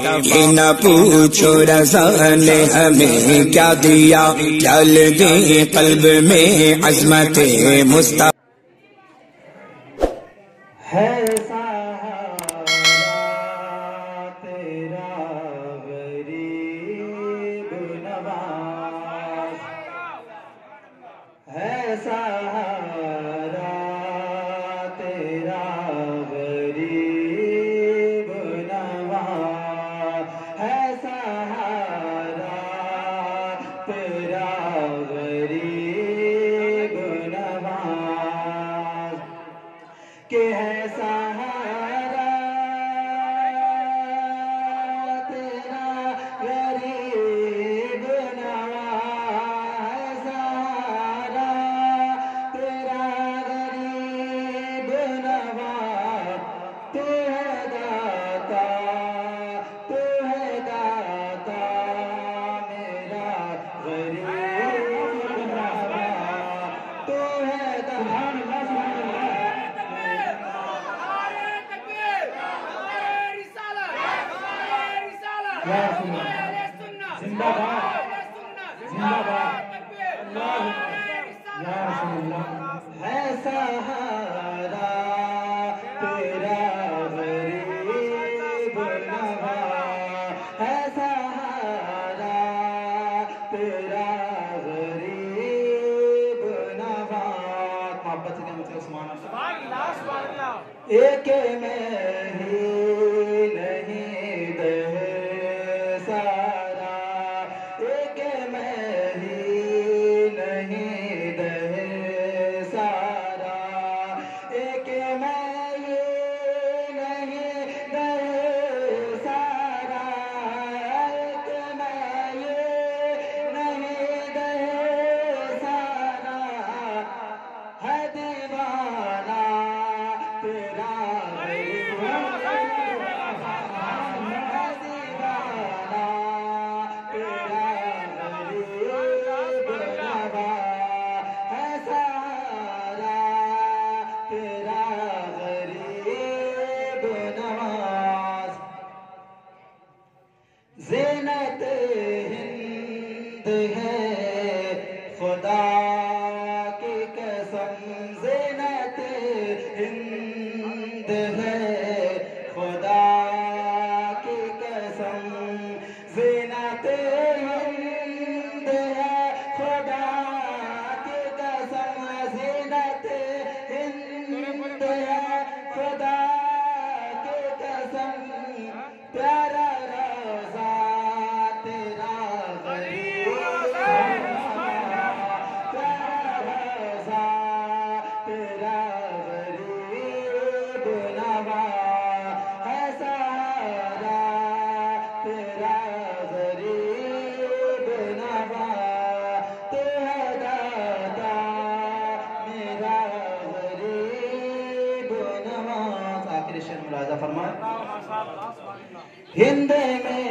ये न पूछो रज़ा ने हमें क्या दिया, चल दी कल्ब में अज़मत मुस्ता है एक में ही नहीं दह सारा, एक में ही नहीं दह सारा, एक में ही नहीं दह सारा, एक में ही नहीं दह सारा, है दीवाना तेरा ज़ीनत हिंद है खुदा की कसम, ज़ीनत हिंद है खुदा की कसम, ज़ीनत हिंद है खुदा की कसम, ज़ीनत हिंद है खुदा की कसम, प्यारा हिंद में